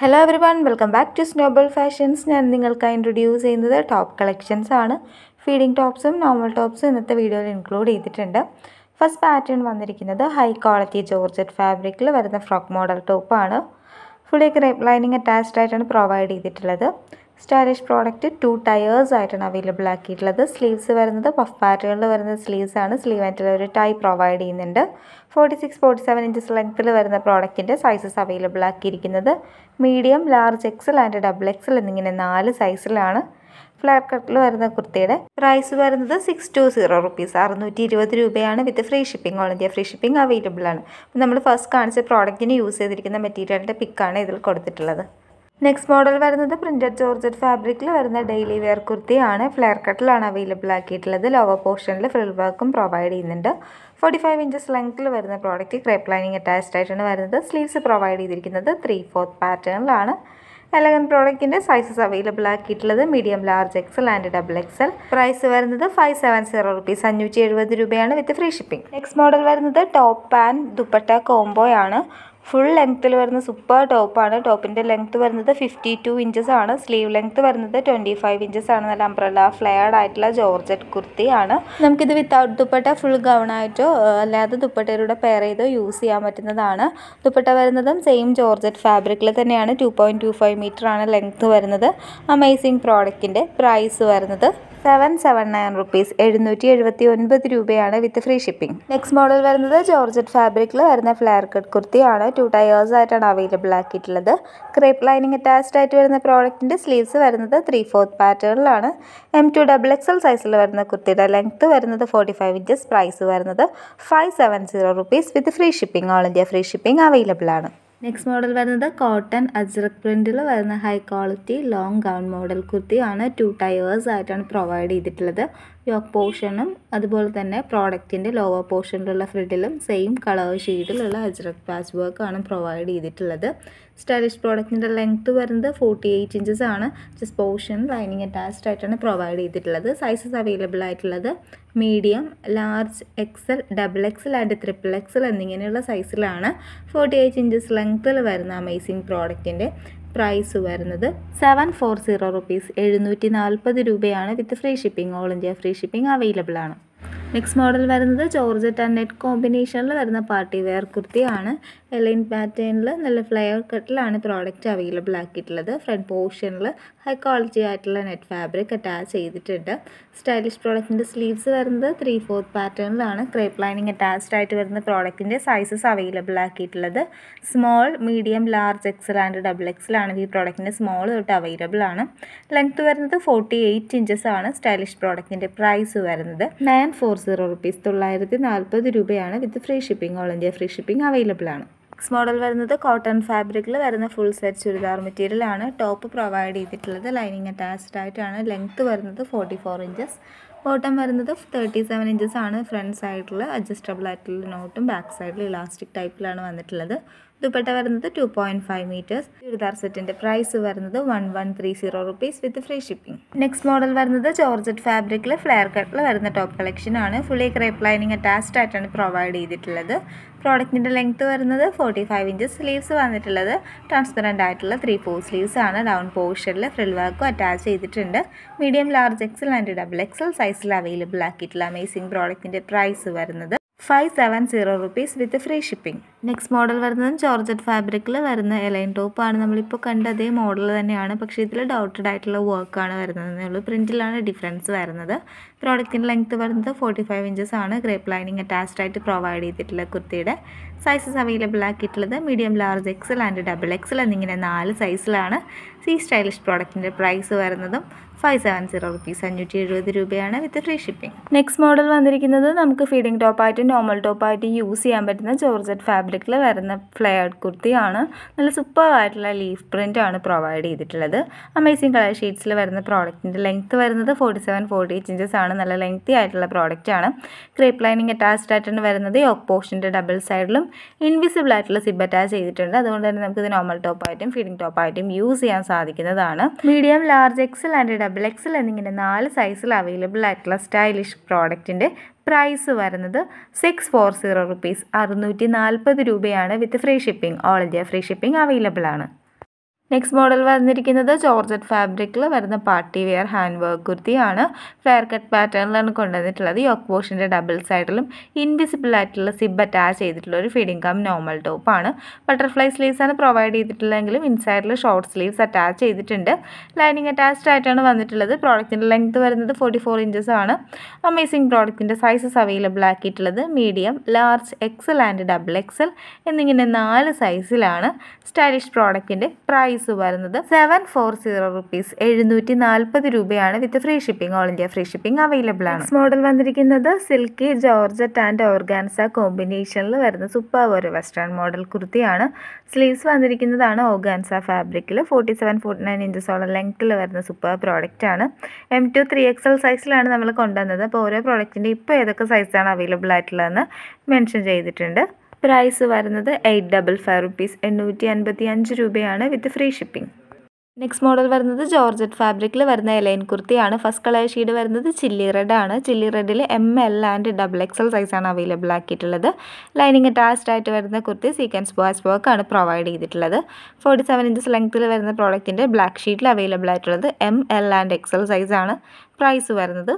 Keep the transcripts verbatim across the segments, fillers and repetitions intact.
Hello everyone, welcome back to Snowball Fashions. ഞാൻ നിങ്ങൾക്കായി introduce ചെയ്യുന്നത് ടോപ്പ് കളക്ഷൻസ് ആണ്. ഫീഡിംഗ് ടോപ്സും നോർമൽ ടോപ്സും ഇന്നത്തെ വീഡിയോയിൽ ഇൻക്ലൂഡ് ചെയ്തിട്ടുണ്ട്. ഫസ്റ്റ് പാറ്റേൺ വന്നിരിക്കുന്നത് ഹൈ ക്വാളിറ്റി ജോർജറ്റ് ഫാബ്രിക്കിൽ വരുന്ന ഫ്രോക്ക് മോഡൽ ടോപ്പാണ്. ഫുള്ളി ക്രേപ്പ് ലൈനിങ് അറ്റാച്ച്ഡ് ആയിട്ടാണ് പ്രൊവൈഡ് ചെയ്തിട്ടുള്ളത്. സ്റ്റൈലിഷ് പ്രോഡക്റ്റ് ടു ടയേഴ്സ് ആയിട്ടാണ് അവൈലബിൾ ആക്കിയിട്ടുള്ളത്. സ്ലീവ്സ് വരുന്നത് പഫ് പാറ്റേണിൽ വരുന്ന സ്ലീവ്സ് ആണ്. സ്ലീവ് ആയിട്ടുള്ള ഒരു ടൈ പ്രൊവൈഡ് ചെയ്യുന്നുണ്ട്. Forty six forty seven inches ലെങ്ത്തിൽ വരുന്ന പ്രോഡക്റ്റിൻ്റെ സൈസസ് അവൈലബിൾ ആക്കിയിരിക്കുന്നത് medium, large, XL and double XL എന്നിങ്ങനെ നാല് സൈസിലാണ്. ഫ്ലാറ്റ് കട്ടിൽ വരുന്ന കുർത്തിയുടെ പ്രൈസ് വരുന്നത് സിക്സ് ടു സീറോ റുപ്പീസ് അറുന്നൂറ്റി ഇരുപത് രൂപയാണ്. With free shipping. All India free shipping available ആണ്. നമ്മൾ ഫസ്റ്റ് കാണിച്ച പ്രോഡക്റ്റിന് യൂസ് ചെയ്തിരിക്കുന്ന മെറ്റീരിയലിൻ്റെ പിക്കാണ് ഇതിൽ കൊടുത്തിട്ടുള്ളത്. നെക്സ്റ്റ് മോഡൽ വരുന്നത് പ്രിൻറ്റഡ് ജോർജറ്റ് ഫാബ്രിക്കിൽ വരുന്ന ഡെയിലി വെയർ കുർത്തിയാണ്. ഫ്ലെയർ കട്ടിലാണ് അവൈലബിൾ ആക്കിയിട്ടുള്ളത്. ലോവർ പോർഷനിൽ ഫ്രിൽ വർക്കും പ്രൊവൈഡ് ചെയ്യുന്നുണ്ട്. ഫോർട്ടി ഫൈവ് ഇഞ്ചസ് ലെങ്ത്തിൽ വരുന്ന പ്രോഡക്റ്റ് ക്രേപ്പ് ലൈനിങ് അറ്റാച്ച്ഡ് ആയിട്ടാണ് വരുന്നത്. സ്ലീവ്സ് പ്രൊവൈഡ് ചെയ്തിരിക്കുന്നത് ത്രീ ഫോർത്ത് പാറ്റേണിലാണ്. എലഗൻ പ്രോഡക്റ്റിൻ്റെ സൈസസ് അവൈലബിൾ ആക്കിയിട്ടുള്ളത് medium, large, XL and double XL. Price വരുന്നത് ഫൈവ് സെവൻ സീറോ റുപ്പീസ് അഞ്ഞൂറ്റി എഴുപത് രൂപയാണ് with free shipping. Next model വരുന്നത് ടോപ്പ് ആൻഡ് ദുപ്പട്ട കോംബോയാണ്. ഫുൾ ലെങ്ത്തിൽ വരുന്ന സൂപ്പർ ടോപ്പാണ്. ടോപ്പിൻ്റെ ലെങ്ത്ത് വരുന്നത് ഫിഫ്റ്റി ടു ഇഞ്ചസ് ആണ്. സ്ലീവ് ലെങ്ത്ത് വരുന്നത് ട്വൻറ്റി ഫൈവ് ഇഞ്ചസ് ആണ്. നല്ല അംബ്രല്ല ഫ്ലെയർഡ് ആയിട്ടുള്ള ജോർജറ്റ് കുർത്തിയാണ്. നമുക്കിത് വിത്തൗട്ട് ദുപ്പട്ട ഫുൾ ഗൗണായിട്ടോ അല്ലാതെ ദുപ്പട്ടയിലൂടെ പെയർ ചെയ്തോ യൂസ് ചെയ്യാൻ പറ്റുന്നതാണ്. ദുപ്പട്ട വരുന്നതും സെയിം ജോർജറ്റ് ഫാബ്രിക്കിൽ തന്നെയാണ്. Two point two five metre ആണ് ലെങ്ത്ത് വരുന്നത്. അമേസിങ് പ്രോഡക്റ്റിൻ്റെ പ്രൈസ് വരുന്നത് സെവൻ സെവൻ നയൻ റുപ്പീസ് എഴുന്നൂറ്റി എഴുപത്തി ഒൻപത് രൂപയാണ് with free shipping. Next model വരുന്നത് ജോർജറ്റ് ഫാബ്രിക്കിൽ വരുന്ന ഫ്ലെയർ കട്ട് കുർത്തിയാണ്. ടു ടയേഴ്സ് ആയിട്ടാണ് അവൈലബിൾ ആക്കിയിട്ടുള്ളത്. ക്രേപ്പ് ലൈനിങ് അറ്റാച്ച്ഡ് ആയിട്ട് വരുന്ന പ്രോഡക്റ്റിൻ്റെ സ്ലീവ്സ് വരുന്നത് ത്രീ ഫോർത്ത് പാറ്റേണിലാണ്. എം ടു ഡബിൾ എക്സൽ സൈസിൽ വരുന്ന കുർത്തിയുടെ ലെങ്ത്ത് വരുന്നത് ഫോർട്ടി ഫൈവ് ഇഞ്ചസ്. പ്രൈസ് വരുന്നത് five seven zero rupees with free shipping. All India free shipping available ആണ്. നെക്സ്റ്റ് മോഡൽ വരുന്നത് കോട്ടൺ അജ്രക് പ്രിൻറ്റിൽ വരുന്ന high quality long gown model കുർത്തിയാണ്. ടു ടയേഴ്സ് ആയിട്ടാണ് പ്രൊവൈഡ് ചെയ്തിട്ടുള്ളത്. യോക്ക് പോർഷനും അതുപോലെ തന്നെ പ്രോഡക്റ്റിൻ്റെ ലോവർ പോർഷനിലുള്ള ഫ്രിഡിലും സെയിം കളർ ഷെയ്ഡിലുള്ള അജ്രക് പാച്ച് വർക്കാണ് പ്രൊവൈഡ് ചെയ്തിട്ടുള്ളത്. സ്റ്റൈലിഷ് പ്രോഡക്റ്റിൻ്റെ ലെങ്ത്ത് വരുന്നത് ഫോർട്ടി എയ്റ്റ് ഇഞ്ചസ് ആണ്. ജസ്റ്റ് പോർഷൻ ലൈനിങ് അറ്റാച്ച്ഡ് ആയിട്ടാണ് പ്രൊവൈഡ് ചെയ്തിട്ടുള്ളത്. സൈസസ് അവൈലബിൾ ആയിട്ടുള്ളത് medium, large, XL, double XL and triple XL എന്നിങ്ങനെയുള്ള സൈസിലാണ്. ഫോർട്ടി എയ്റ്റ് ഇഞ്ചസ് ലെങ്ത്തിൽ വരുന്ന അമേസിങ് പ്രോഡക്റ്റിൻ്റെ പ്രൈസ് വരുന്നത് സെവൻ ഫോർ സീറോ റുപ്പീസ് എഴുന്നൂറ്റി നാൽപ്പത് രൂപയാണ് with free shipping. All India free shipping available ആണ്. നെക്സ്റ്റ് മോഡൽ വരുന്നത് ജോർജറ്റ് ആൻഡ് നെറ്റ് കോമ്പിനേഷനിൽ വരുന്ന പാർട്ടി വെയർ കുർത്തിയാണ്. എലൈൻ പാറ്റേണിൽ നല്ല ഫ്ലെയർ കട്ടിലാണ് പ്രോഡക്റ്റ് അവൈലബിൾ ആക്കിയിട്ടുള്ളത്. ഫ്രണ്ട് പോർഷനിൽ ഹൈ ക്വാളിറ്റി ആയിട്ടുള്ള നെറ്റ് ഫാബ്രിക് അറ്റാച്ച് ചെയ്തിട്ടുണ്ട്. സ്റ്റൈലിഷ് പ്രോഡക്റ്റിൻ്റെ സ്ലീവ്സ് വരുന്നത് ത്രീ ഫോർത്ത് പാറ്റേണിലാണ്. ക്രേപ്പ് ലൈനിങ് അറ്റാച്ച്ഡ് ആയിട്ട് വരുന്ന പ്രോഡക്റ്റിൻ്റെ സൈസസ് അവൈലബിൾ ആക്കിയിട്ടുള്ളത് small, medium, large, XL and double XL ആണ്. ഈ പ്രോഡക്റ്റിൻ്റെ സ്മോൾ തൊട്ട് അവൈലബിൾ ആണ്. ലെങ്ത്ത് വരുന്നത് ഫോർട്ടി എയ്റ്റ് ഇഞ്ചസ് ആണ്. സ്റ്റൈലിഷ് പ്രോഡക്റ്റിൻ്റെ പ്രൈസ് വരുന്നത് നയൻ ഫോർ സീറോ റുപ്പീസ് തൊള്ളായിരത്തി നാൽപ്പത് രൂപയാണ് with free shipping. All India free shipping available ആണ്. നെക്സ്റ്റ് മോഡൽ വരുന്നത് കോട്ടൺ ഫാബ്രിക്കിൽ വരുന്ന ഫുൾ സെറ്റ് ചുരിദാർ മെറ്റീരിയലാണ്. ടോപ്പ് പ്രൊവൈഡ് ചെയ്തിട്ടുള്ളത് ലൈനിങ് അറ്റാച്ച്ഡ് ആയിട്ടാണ്. ലെങ്ത്ത് വരുന്നത് ഫോർട്ടി ഫോർ ഇഞ്ചസ്. ബോട്ടം വരുന്നത് തേർട്ടി സെവൻ ഇഞ്ചസ് ആണ്. ഫ്രണ്ട് സൈഡിൽ അഡ്ജസ്റ്റബിൾ ആയിട്ടുള്ള നോട്ടും ബാക്ക് സൈഡിൽ ഇലാസ്റ്റിക് ടൈപ്പിലാണ് വന്നിട്ടുള്ളത്. ദുപ്പട്ട വരുന്നത് two point five metres. Churidar സെറ്റിൻ്റെ പ്രൈസ് വരുന്നത് one one three zero rupees with free shipping. Next model വരുന്നത് ജോർജറ്റ് ഫാബ്രിക്കിൽ ഫ്ലെയർ കട്ടിൽ വരുന്ന ടോപ്പ് കളക്ഷൻ ആണ്. ഫുള്ളി ക്രേപ്പ് ലൈനിങ് അറ്റാച്ച്ഡ് ആയിട്ടാണ് പ്രൊവൈഡ് ചെയ്തിട്ടുള്ളത്. പ്രോഡക്റ്റിൻ്റെ ലെങ്ത്ത് വരുന്നത് ഫോർട്ടി ഫൈവ് ഇഞ്ചസ്. സ്ലീവ്സ് വന്നിട്ടുള്ളത് ട്രാൻസ്പെറൻ്റ് ആയിട്ടുള്ള ത്രീ ഫോർ സ്ലീവ്സ് ആണ്. ഡൗൺ പോർഷനിൽ ഫ്രിൽ വർക്കും അറ്റാച്ച് ചെയ്തിട്ടുണ്ട്. Medium, large, XL and double XL സൈസിൽ അവൈലബിൾ ആക്കിയിട്ടുള്ള അമേസിംഗ് പ്രോഡക്റ്റിൻ്റെ പ്രൈസ് വരുന്നത് five seven zero rupees with free shipping. Next model വരുന്നത് ജോർജറ്റ് ഫാബ്രിക്കിൽ വരുന്ന എലൈൻ ടോപ്പാണ്. നമ്മളിപ്പോൾ കണ്ട അതേ മോഡൽ തന്നെയാണ്, പക്ഷേ ഇതിൽ ഡൗട്ടഡ് ആയിട്ടുള്ള വർക്കാണ് വരുന്നതെന്നേ ഉള്ളൂ. പ്രിൻറ്റിലാണ് ഡിഫറൻസ് വരുന്നത്. പ്രോഡക്റ്റിൻ്റെ ലെങ്ത്ത് വരുന്നത് ഫോർട്ടി ഫൈവ് ഇഞ്ചസ് ആണ്. ക്രേപ്പ് ലൈനിങ് അറ്റാച്ച്ഡ് ആയിട്ട് പ്രൊവൈഡ് ചെയ്തിട്ടുള്ള കുർത്തിയുടെ സൈസസ് അവൈലബിൾ ആക്കിയിട്ടുള്ളത് medium, large, XL and double XL എന്നിങ്ങനെ നാല് സൈസിലാണ്. സി സ്റ്റൈലിഷ് പ്രോഡക്റ്റിൻ്റെ പ്രൈസ് വരുന്നതും ഫൈവ് സെവൻ സീറോ റുപ്പീസ് അഞ്ഞൂറ്റി എഴുപത് രൂപയാണ് with free shipping. Next model വന്നിരിക്കുന്നത് നമുക്ക് ഫീഡിംഗ് ടോപ്പായിട്ടും നോർമൽ ടോപ്പായിട്ടും യൂസ് ചെയ്യാൻ പറ്റുന്ന ജോർജറ്റ് ഫാബ്രിക്കിൽ വരുന്ന ഫ്ലെയർഡ് കുർത്തിയാണ്. നല്ല സൂപ്പർ ആയിട്ടുള്ള ലീഫ് പ്രിൻ്റ് ആണ് പ്രൊവൈഡ് ചെയ്തിട്ടുള്ളത്. അമേസിംഗ് കളർ ഷീറ്റ്സിൽ വരുന്ന പ്രോഡക്റ്റിൻ്റെ ലെങ്ത്ത് വരുന്നത് forty seven forty eight inches ആണ്. നല്ല ലെങ്തി ആയിട്ടുള്ള പ്രോഡക്റ്റ് ആണ്. ക്രേപ്പ് ലൈനിങ് അറ്റാച്ച്ഡ് ആയിട്ടാണ് വരുന്നത്. യോക്ക് പോർഷൻ്റെ ഡബിൾ സൈഡിലും ഇൻവിസിബിൾ ആയിട്ടുള്ള സിബ് അറ്റാച്ച് ചെയ്തിട്ടുണ്ട്. അതുകൊണ്ട് തന്നെ നമുക്കിത് നോർമൽ ടോപ്പായിട്ടും ഫീഡിംഗ് ടോപ്പായിട്ടും യൂസ് ചെയ്യാൻ സാധിക്കുന്നതാണ്. Medium, large, XL and double XL എന്നിങ്ങനെ നാല് സൈസിൽ അവൈലബിൾ ആയിട്ടുള്ള സ്റ്റൈലിഷ് പ്രോഡക്റ്റിൻ്റെ പ്രൈസ് വരുന്നത് സിക്സ് ഫോർ സീറോ റുപ്പീസ് അറുന്നൂറ്റി നാൽപ്പത് രൂപയാണ് with free shipping. All India free shipping available ആണ്. നെക്സ്റ്റ് മോഡൽ വന്നിരിക്കുന്നത് ജോർജറ്റ് ഫാബ്രിക്കിൽ വരുന്ന പാർട്ടി വെയർ ഹാൻഡ് വർക്ക് കുർത്തിയാണ്. ഫ്ലെയർ കട്ട് പാറ്റേണിലാണ് കൊണ്ടുവന്നിട്ടുള്ളത്. യോക്ക് പോർഷൻ്റെ ഡബിൾ സൈഡിലും ഇൻവിസിബിൾ ആയിട്ടുള്ള സിബ് അറ്റാച്ച് ചെയ്തിട്ടുള്ള ഒരു ഫീഡിംഗ് കം നോർമൽ ടോപ്പാണ്. ബട്ടർഫ്ലൈ സ്ലീവ്സ് ആണ് പ്രൊവൈഡ് ചെയ്തിട്ടുള്ളതെങ്കിലും ഇൻസൈഡിൽ ഷോർട്ട് സ്ലീവ്സ് അറ്റാച്ച് ചെയ്തിട്ടുണ്ട്. ലൈനിങ് അറ്റാച്ച്ഡ് ആയിട്ടാണ് വന്നിട്ടുള്ളത്. പ്രോഡക്റ്റിൻ്റെ ലെങ്ത് വരുന്നത് ഫോർട്ടി ഫോർ ഇഞ്ചസ് ആണ്. അമേസിംഗ് പ്രോഡക്റ്റിൻ്റെ സൈസസ് അവൈലബിൾ ആക്കിയിട്ടുള്ളത് medium, large, XL and double XL എന്നിങ്ങനെ നാല് സൈസിലാണ്. സ്റ്റൈലിഷ് പ്രോഡക്റ്റിൻ്റെ പ്രൈസ് വരുന്നത് സെവൻ ഫോർ സീറോ റുപ്പീസ് എഴുന്നൂറ്റി നാൽപ്പത് രൂപയാണ്. With free shipping. All India free shipping available ആണ്. മോഡൽ വന്നിരിക്കുന്നത് സിൽക്കി ജോർജറ്റ് ആൻഡ് ഓർഗാൻസ കോമ്പിനേഷനിൽ വരുന്ന സൂപ്പർ ഒരു വെസ്റ്റേൺ മോഡൽ കുർത്തിയാണ്. സ്ലീവ്സ് വന്നിരിക്കുന്നതാണ് ഓർഗാൻസ ഫാബ്രിക്കിൽ. ഫോർട്ടി സെവൻ ഫോർട്ടി നയൻ ഇഞ്ചസോളം ലെങ്ത്തിൽ വരുന്ന സൂപ്പർ പ്രോഡക്റ്റ് ആണ്. എം ടു ത്രീ എക്സൽ സൈസിലാണ് നമ്മൾ കൊണ്ടുവന്നത്. അപ്പോൾ ഓരോ പ്രോഡക്റ്റിൻ്റെ ഇപ്പോൾ ഏതൊക്കെ സൈസാണ് അവൈലബിൾ ആയിട്ടുള്ളതെന്ന് മെൻഷൻ ചെയ്തിട്ടുണ്ട്. പ്രൈസ് വരുന്നത് എയ്റ്റ് ഡബിൾ ഫൈവ് റുപ്പീസ് എണ്ണൂറ്റി അൻപത്തി അഞ്ച് രൂപയാണ് with free shipping. Next model വരുന്നത് ജോർജറ്റ് ഫാബ്രിക്കിൽ വരുന്ന എലൈൻ കുർത്തിയാണ്. ഫസ്റ്റ് കളർ ഷെയ്ഡ് വരുന്നത് ചില്ലി റെഡ് ആണ്. ചില്ലി റെഡിൽ M L and double XL സൈസാണ് അവൈലബിൾ ആക്കിയിട്ടുള്ളത്. ലൈനിങ് അറ്റാച്ച്ഡ് ആയിട്ട് വരുന്ന കുർത്തി സീക്വൻസ് ബോയ്സ് വർക്കാണ് പ്രൊവൈഡ് ചെയ്തിട്ടുള്ളത്. ഫോർട്ടി സെവൻ ഇഞ്ചസ് ലെങ്ത്തിൽ വരുന്ന പ്രോഡക്റ്റിൻ്റെ ബ്ലാക്ക് ഷീറ്റിൽ അവൈലബിൾ ആയിട്ടുള്ളത് എം എൽ ആൻഡ് എക്സൽ സൈസാണ്. പ്രൈസ് വരുന്നത്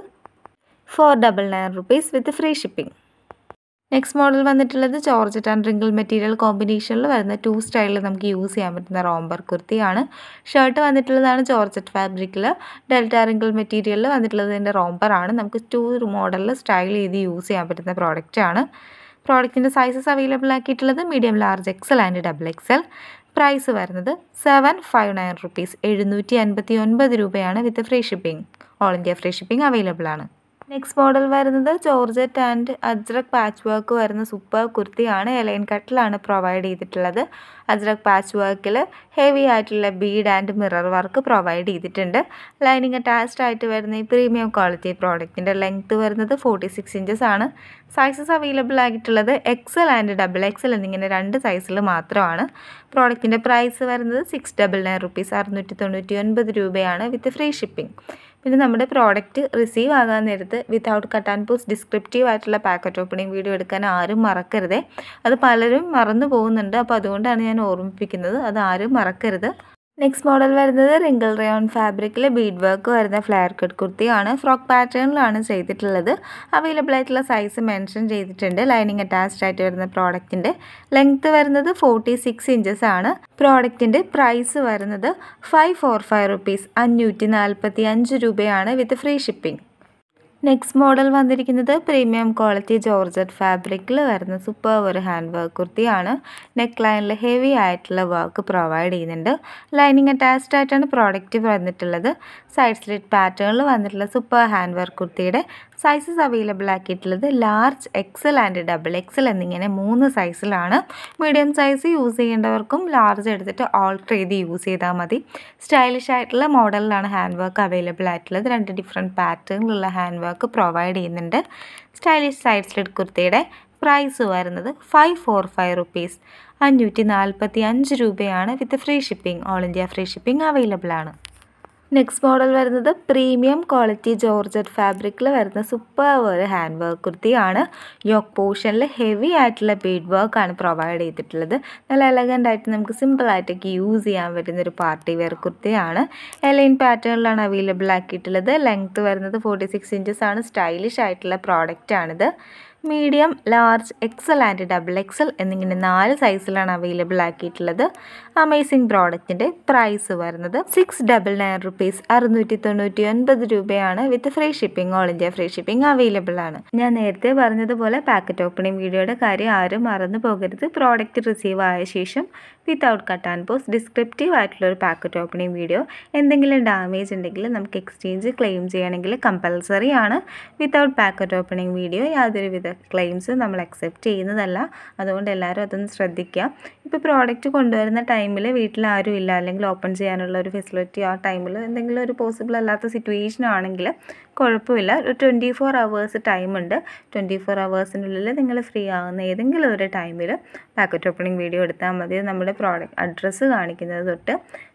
four double nine rupees with free shipping. Next model വന്നിട്ടുള്ളത് ജോർജറ്റ് ആൻഡ് റിങ്കിൾ മെറ്റീരിയൽ കോമ്പിനേഷനിൽ വരുന്ന ടു സ്റ്റൈലിൽ നമുക്ക് യൂസ് ചെയ്യാൻ പറ്റുന്ന റോംബർ കുർത്തിയാണ്. ഷർട്ട് വന്നിട്ടുള്ളതാണ് ജോർജറ്റ് ഫാബ്രിക്കിൽ. ഡെൽറ്റ റിങ്കിൾ മെറ്റീരിയലിൽ വന്നിട്ടുള്ളതിൻ്റെ റോംബറാണ്. നമുക്ക് ടു മോഡലിൽ സ്റ്റൈൽ ചെയ്ത് യൂസ് ചെയ്യാൻ പറ്റുന്ന പ്രോഡക്റ്റാണ്. പ്രോഡക്റ്റിൻ്റെ സൈസസ് അവൈലബിൾ ആക്കിയിട്ടുള്ളത് medium, large, XL and double XL. Price വരുന്നത് സെവൻ ഫൈവ് നയൻ റുപ്പീസ് എഴുന്നൂറ്റി അൻപത്തി ഒൻപത് രൂപയാണ് with free shipping. All India free shipping available ആണ്. നെക്സ്റ്റ് മോഡൽ വരുന്നത് georgette and ajrak patch work വരുന്ന സൂപ്പർ കുർത്തിയാണ്. എലൈൻ കട്ടിലാണ് പ്രൊവൈഡ് ചെയ്തിട്ടുള്ളത്. അജ്രക് പാച്ച് വർക്കിൽ ഹെവി ആയിട്ടുള്ള bead and mirror work provide ചെയ്തിട്ടുണ്ട്. ലൈനിങ് അറ്റാച്ച്ഡ് ആയിട്ട് വരുന്ന ഈ പ്രീമിയം ക്വാളിറ്റി പ്രോഡക്റ്റിൻ്റെ ലെങ്ത്ത് വരുന്നത് ഫോർട്ടി സിക്സ് ഇഞ്ചസ് ആണ്. സൈസസ് അവൈലബിൾ ആയിട്ടുള്ളത് എക്സൽ ആൻഡ് ഡബിൾ എക്സൽ എന്നിങ്ങനെ രണ്ട് സൈസിൽ മാത്രമാണ്. പ്രോഡക്റ്റിൻ്റെ പ്രൈസ് വരുന്നത് സിക്സ് ഡബിൾ നയൻ റുപ്പീസ് അറുന്നൂറ്റി തൊണ്ണൂറ്റി ഒൻപത് രൂപയാണ് വിത്ത് ഫ്രീ ഷിപ്പിംഗ്. പിന്നെ നമ്മുടെ പ്രോഡക്റ്റ് റിസീവ് ആകാൻ നേരത്ത് without cut and post descriptive ആയിട്ടുള്ള പാക്കറ്റ് ഓപ്പണിംഗ് വീഡിയോ എടുക്കാൻ ആരും മറക്കരുതേ. അത് പലരും മറന്നു പോകുന്നുണ്ട്. അപ്പോൾ അതുകൊണ്ടാണ് ഞാൻ ഓർമ്മിപ്പിക്കുന്നത്. അത് ആരും മറക്കരുത്. നെക്സ്റ്റ് മോഡൽ വരുന്നത് റിങ്കിൾ റയോൺ ഫാബ്രിക്കിൽ ബീഡ് വർക്ക് വരുന്ന ഫ്ലെയർ കട്ട് കുർത്തിയാണ്. ഫ്രോക്ക് പാറ്റേണിലാണ് ചെയ്തിട്ടുള്ളത്. അവൈലബിൾ ആയിട്ടുള്ള സൈസ് മെൻഷൻ ചെയ്തിട്ടുണ്ട്. ലൈനിങ് അറ്റാച്ച്ഡ് ആയിട്ട് വരുന്ന പ്രോഡക്റ്റിൻ്റെ ലെങ്ത്ത് വരുന്നത് ഫോർട്ടി സിക്സ് ഇഞ്ചസ് ആണ്. പ്രോഡക്റ്റിൻ്റെ പ്രൈസ് വരുന്നത് ഫൈവ് ഫോർ ഫൈവ് റുപ്പീസ് അഞ്ഞൂറ്റി നാൽപ്പത്തി അഞ്ച് രൂപയാണ് with free shipping. Next model വന്നിരിക്കുന്നത് പ്രീമിയം ക്വാളിറ്റി ജോർജറ്റ് ഫാബ്രിക്കിൽ വരുന്ന സൂപ്പർ ഒരു ഹാൻഡ് വർക്ക് കുർത്തിയാണ്. നെക്ക് ലൈനിൽ ഹെവി ആയിട്ടുള്ള വർക്ക് പ്രൊവൈഡ് ചെയ്യുന്നുണ്ട്. ലൈനിങ് അറ്റാച്ച്ഡ് ആയിട്ടാണ് പ്രോഡക്റ്റ് വന്നിട്ടുള്ളത്. സൈഡ് സ്ലിറ്റ് പാറ്റേണിൽ വന്നിട്ടുള്ള സൂപ്പർ ഹാൻഡ് വർക്ക് കുർത്തിയുടെ സൈസസ് അവൈലബിൾ ആക്കിയിട്ടുള്ളത് large, XL and double XL എന്നിങ്ങനെ മൂന്ന് സൈസിലാണ്. മീഡിയം സൈസ് യൂസ് ചെയ്യേണ്ടവർക്കും ലാർജ് എടുത്തിട്ട് ഓൾട്ടർ ചെയ്ത് യൂസ് ചെയ്താൽ മതി. സ്റ്റൈലിഷ് ആയിട്ടുള്ള മോഡലിലാണ് ഹാൻഡ് വർക്ക് അവൈലബിൾ ആയിട്ടുള്ളത്. രണ്ട് ഡിഫറെൻറ്റ് പാറ്റേണിലുള്ള ഹാൻഡ് വർക്ക് പ്രൊവൈഡ് ചെയ്യുന്നുണ്ട്. സ്റ്റൈലിഷ് സൈഡ് സ്ലിറ്റ് കുർത്തിയുടെ പ്രൈസ് വരുന്നത് ഫൈവ് ഫോർ ഫൈവ് റുപ്പീസ് അഞ്ഞൂറ്റി നാൽപ്പത്തി അഞ്ച് രൂപയാണ് with free shipping. All India free shipping available ആണ്. നെക്സ്റ്റ് മോഡൽ വരുന്നത് പ്രീമിയം ക്വാളിറ്റി ജോർജറ്റ് ഫാബ്രിക്കിൽ വരുന്ന സൂപ്പർ ഒരു ഹാൻഡ് വർക്ക് കുർത്തിയാണ്. യോക്ക് പോർഷനിൽ ഹെവി ആയിട്ടുള്ള ബീഡ് വർക്കാണ് പ്രൊവൈഡ് ചെയ്തിട്ടുള്ളത്. നല്ല എലഗൻ്റ് ആയിട്ട് നമുക്ക് സിമ്പിളായിട്ടൊക്കെ യൂസ് ചെയ്യാൻ പറ്റുന്ന ഒരു പാർട്ടി വെയർ കുർത്തിയാണ്. എലൈൻ പാറ്റേണിലാണ് അവൈലബിൾ ആക്കിയിട്ടുള്ളത്. ലെങ്ത്ത് വരുന്നത് ഫോർട്ടി സിക്സ് ഇഞ്ചസ് ആണ്. സ്റ്റൈലിഷ് ആയിട്ടുള്ള പ്രോഡക്റ്റാണിത്. Medium, large, XL and double XL എന്നിങ്ങനെ നാല് സൈസിലാണ് അവൈലബിൾ ആക്കിയിട്ടുള്ളത്. അമേസിംഗ് പ്രോഡക്റ്റിൻ്റെ പ്രൈസ് വരുന്നത് സിക്സ് ഡബിൾ നയൻ റുപ്പീസ് അറുന്നൂറ്റി തൊണ്ണൂറ്റി ഒൻപത് രൂപയാണ് with free shipping. All India free shipping available ആണ്. ഞാൻ നേരത്തെ പറഞ്ഞതുപോലെ പാക്കറ്റ് ഓപ്പണിംഗ് വീഡിയോയുടെ കാര്യം ആരും മറന്നു പോകരുത്. പ്രോഡക്റ്റ് റിസീവ് ആയ ശേഷം without cut and post descriptive ആയിട്ടുള്ള ഒരു പാക്കറ്റ് ഓപ്പണിംഗ് വീഡിയോ. എന്തെങ്കിലും ഡാമേജ് ഉണ്ടെങ്കിൽ നമുക്ക് എക്സ്ചേഞ്ച് ക്ലെയിം ചെയ്യണമെങ്കിൽ കമ്പൽസറി ആണ്. വിത്തൗട്ട് പാക്കറ്റ് ഓപ്പണിംഗ് വീഡിയോ യാതൊരുവിധ ക്ലെയിംസ് നമ്മൾ അക്സെപ്റ്റ് ചെയ്യുന്നതല്ല. അതുകൊണ്ട് എല്ലാവരും അതൊന്ന് ശ്രദ്ധിക്കുക. ഇപ്പോൾ പ്രോഡക്റ്റ് കൊണ്ടുവരുന്ന ടൈമിൽ വീട്ടിൽ ആരും ഇല്ല, അല്ലെങ്കിൽ ഓപ്പൺ ചെയ്യാനുള്ള ഒരു ഫെസിലിറ്റി ആ ടൈമിൽ എന്തെങ്കിലും ഒരു പോസിബിൾ അല്ലാത്ത സിറ്റുവേഷൻ ആണെങ്കിൽ കുഴപ്പമില്ല. ഒരു ട്വൻറ്റി ഫോർ അവേഴ്സ് ടൈമുണ്ട്. ട്വൻറ്റി ഫോർ അവേഴ്സിനുള്ളിൽ നിങ്ങൾ ഫ്രീ ആകുന്ന ഏതെങ്കിലും ഒരു ടൈമിൽ പാക്കറ്റ് ഓപ്പണിംഗ് വീഡിയോ എടുത്താൽ മതി. നമ്മുടെ പ്രോഡക്റ്റ് അഡ്രസ്സ് കാണിക്കുന്നത് തൊട്ട്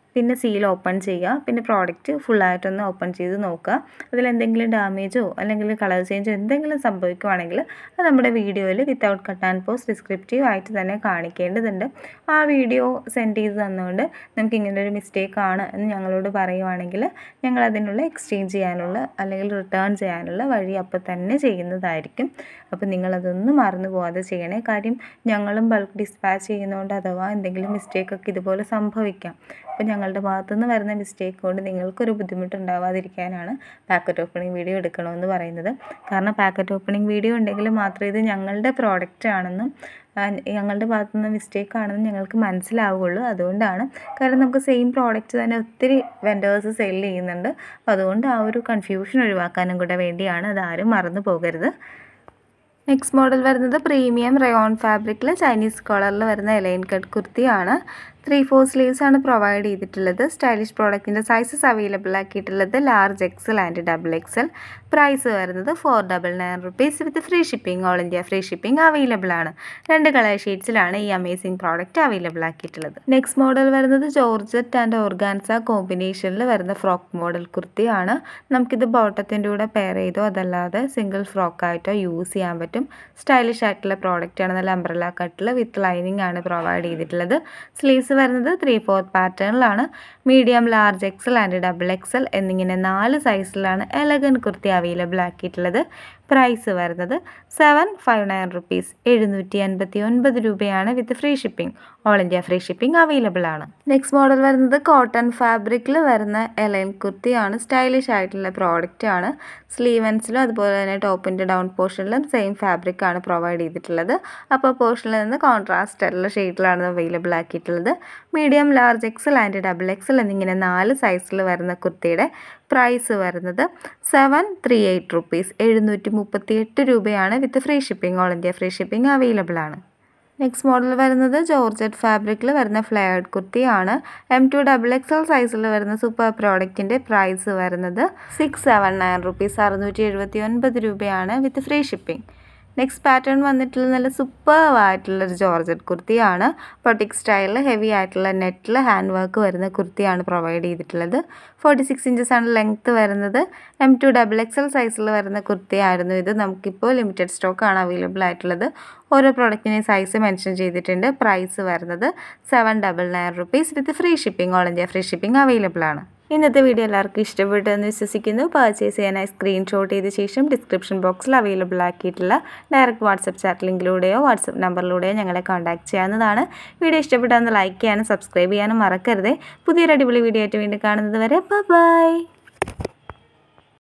പിന്നെ സീൽ ഓപ്പൺ ചെയ്യുക. പിന്നെ പ്രോഡക്റ്റ് ഫുള്ളായിട്ടൊന്ന് ഓപ്പൺ ചെയ്ത് നോക്കുക. അതിലെന്തെങ്കിലും ഡാമേജോ അല്ലെങ്കിൽ കളർ ചേഞ്ചോ എന്തെങ്കിലും സംഭവിക്കുവാണെങ്കിൽ അത് നമ്മുടെ വീഡിയോയിൽ without cut and post descriptive ആയിട്ട് തന്നെ കാണിക്കേണ്ടതുണ്ട്. ആ വീഡിയോ സെൻഡ് ചെയ്ത് തന്നുകൊണ്ട് നമുക്ക് ഇങ്ങനൊരു മിസ്റ്റേക്ക് ആണ് എന്ന് ഞങ്ങളോട് പറയുവാണെങ്കിൽ ഞങ്ങൾ അതിനുള്ള എക്സ്ചേഞ്ച് ചെയ്യാനുള്ള അല്ലെങ്കിൽ റിട്ടേൺ ചെയ്യാനുള്ള വഴി അപ്പോൾ തന്നെ ചെയ്യുന്നതായിരിക്കും. അപ്പോൾ നിങ്ങളതൊന്നും മറന്നു പോകാതെ ചെയ്യണേ. കാര്യം ഞങ്ങളും ബൾക്ക് ഡിസ്പാച്ച് ചെയ്യുന്നതുകൊണ്ട് അഥവാ എന്തെങ്കിലും മിസ്റ്റേക്കൊക്കെ ഇതുപോലെ സംഭവിക്കാം. അപ്പോൾ ഞങ്ങളുടെ ഭാഗത്തുനിന്ന് വരുന്ന മിസ്റ്റേക്ക് കൊണ്ട് നിങ്ങൾക്കൊരു ബുദ്ധിമുട്ടുണ്ടാവാതിരിക്കാനാണ് പാക്കറ്റ് ഓപ്പണിംഗ് വീഡിയോ എടുക്കണമെന്ന് പറയുന്നത്. കാരണം പാക്കറ്റ് ഓപ്പണിംഗ് വീഡിയോ ഉണ്ടെങ്കിൽ മാത്രമേ ഇത് ഞങ്ങളുടെ പ്രോഡക്റ്റ് ആണെന്നും ഞങ്ങളുടെ ഭാഗത്തുനിന്ന് മിസ്റ്റേക്ക് ആണെന്നും ഞങ്ങൾക്ക് മനസ്സിലാവുകയുള്ളൂ. അതുകൊണ്ടാണ്. കാരണം നമുക്ക് സെയിം പ്രോഡക്റ്റ് തന്നെ ഒത്തിരി വെൻഡേഴ്സ് സെയിൽ ചെയ്യുന്നുണ്ട്. അപ്പോൾ അതുകൊണ്ട് ആ ഒരു കൺഫ്യൂഷൻ ഒഴിവാക്കാനും കൂടെ വേണ്ടിയാണ്. അതാരും മറന്നു പോകരുത്. നെക്സ്റ്റ് മോഡൽ വരുന്നത് പ്രീമിയം റയോൺ ഫാബ്രിക്കിൽ ചൈനീസ് കോളറിൽ വരുന്ന എലൈൻ കട്ട് കുർത്തിയാണ്. ത്രീ ഫോർ സ്ലീവ്സ് ആണ് പ്രൊവൈഡ് ചെയ്തിട്ടുള്ളത്. സ്റ്റൈലിഷ് പ്രോഡക്റ്റിൻ്റെ സൈസസ് അവൈലബിൾ ആക്കിയിട്ടുള്ളത് large XL and double XL. Price വരുന്നത് four double nine rupees with free shipping. All India free shipping available ആണ്. രണ്ട് കളർ ഷെയ്ഡ്സിലാണ് ഈ അമേസിംഗ് പ്രോഡക്റ്റ് അവൈലബിൾ ആക്കിയിട്ടുള്ളത്. നെക്സ്റ്റ് മോഡൽ വരുന്നത് ജോർജറ്റ് ആൻഡ് ഓർഗാൻസ കോമ്പിനേഷനിൽ വരുന്ന ഫ്രോക്ക് മോഡൽ കുർത്തിയാണ്. നമുക്കിത് ബോട്ടത്തിൻ്റെ കൂടെ പെയർ ചെയ്തോ അതല്ലാതെ സിംഗിൾ ഫ്രോക്കായിട്ടോ യൂസ് ചെയ്യാൻ പറ്റും. സ്റ്റൈലിഷ് ആയിട്ടുള്ള പ്രോഡക്റ്റാണ്. നല്ല അംബ്രല്ല കട്ടിൽ വിത്ത് ലൈനിങ് ആണ് പ്രൊവൈഡ് ചെയ്തിട്ടുള്ളത്. സ്ലീവ്സ് വരുന്നത് ത്രീ ഫോർത്ത് പാറ്റേണിലാണ്. Medium, large XL and double XL എന്നിങ്ങനെ നാല് സൈസിലാണ് എലഗൻ കുർത്തി അവൈലബിൾ ആക്കിയിട്ടുള്ളത്. പ്രൈസ് വരുന്നത് സെവൻ ഫൈവ് നയൻ റുപ്പീസ് എഴുന്നൂറ്റി അൻപത്തി ഒൻപത് രൂപയാണ് with free shipping. All India free shipping available ആണ്. നെക്സ്റ്റ് മോഡൽ വരുന്നത് കോട്ടൺ ഫാബ്രിക്കിൽ വരുന്ന എലൈൻ കുർത്തിയാണ്. സ്റ്റൈലിഷ് ആയിട്ടുള്ള പ്രോഡക്റ്റ് ആണ്. സ്ലീവൻസിലും അതുപോലെ തന്നെ ടോപ്പിൻ്റെ ഡൗൺ പോർഷനിലും സെയിം ഫാബ്രിക് ആണ് പ്രൊവൈഡ് ചെയ്തിട്ടുള്ളത്. അപ്പോൾ പോർഷനിൽ നിന്ന് കോൺട്രാസ്റ്റ് ആയിട്ടുള്ള ഷെയ്ഡിലാണ് അവൈലബിൾ ആക്കിയിട്ടുള്ളത്. Medium, large XL and double XL എന്നിങ്ങനെ നാല് സൈസിൽ വരുന്ന കുർത്തിയുടെ പ്രൈസ് വരുന്നത് സെവൻ ത്രീ എയ്റ്റ് റുപ്പീസ് എഴുന്നൂറ്റി മുപ്പത്തി എട്ട് രൂപയാണ് with free shipping. All India free shipping available ആണ്. നെക്സ്റ്റ് മോഡൽ വരുന്നത് ജോർജറ്റ് ഫാബ്രിക്കിൽ വരുന്ന ഫ്ലെയർഡ് കുർത്തിയാണ്. എം ടു ഡബിൾ എക്സൽ സൈസിൽ വരുന്ന സൂപ്പർ പ്രോഡക്റ്റിൻ്റെ പ്രൈസ് വരുന്നത് സിക്സ് സെവൻ നയൻ റുപ്പീസ് അറുന്നൂറ്റി എഴുപത്തി ഒൻപത് രൂപയാണ് with free shipping. Next pattern വന്നിട്ടുള്ള നല്ല സൂപ്പർവായിട്ടുള്ളൊരു ജോർജറ്റ് കുർത്തിയാണ്. പൊട്ടിക് സ്റ്റൈലിൽ ഹെവി ആയിട്ടുള്ള നെറ്റിൽ ഹാൻഡ് വർക്ക് വരുന്ന കുർത്തിയാണ് പ്രൊവൈഡ് ചെയ്തിട്ടുള്ളത്. ഫോർട്ടി സിക്സ് ഇഞ്ചസ് ആണ് ലെങ്ത്ത് വരുന്നത്. എം ടു ഡബിൾ എക്സൽ സൈസിൽ വരുന്ന കുർത്തിയായിരുന്നു ഇത്. നമുക്കിപ്പോൾ ലിമിറ്റഡ് സ്റ്റോക്കാണ് അവൈലബിൾ ആയിട്ടുള്ളത്. ഓരോ പ്രോഡക്റ്റിനെയും സൈസ് മെൻഷൻ ചെയ്തിട്ടുണ്ട്. പ്രൈസ് വരുന്നത് seven double nine rupees with free shipping. All India free shipping available ആണ്. ഇന്നത്തെ വീഡിയോ എല്ലാവർക്കും ഇഷ്ടപ്പെട്ടെന്ന് വിശ്വസിക്കുന്നു. പർച്ചേസ് ചെയ്യാനായി സ്ക്രീൻഷോട്ട് ചെയ്ത ശേഷം ഡിസ്ക്രിപ്ഷൻ ബോക്സിൽ അവൈലബിൾ ആക്കിയിട്ടുള്ള ഡയറക്റ്റ് വാട്സപ്പ് ചാറ്റ് ലിങ്കിലൂടെയോ വാട്സപ്പ് നമ്പറിലൂടെയോ ഞങ്ങളെ കോൺടാക്ട് ചെയ്യാവുന്നതാണ്. വീഡിയോ ഇഷ്ടപ്പെട്ടാൽ ലൈക്ക് ചെയ്യാനും സബ്സ്ക്രൈബ് ചെയ്യാനും മറക്കരുത്. പുതിയൊരു അടിപൊളി വീഡിയോ ആയിട്ട് വീണ്ടും കാണുന്നത് വരെ ബൈ.